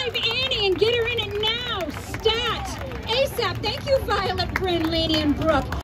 revive Annie and get her in it now. Stat. ASAP. Thank you, Violet, Bryn, Laney, and Brooke.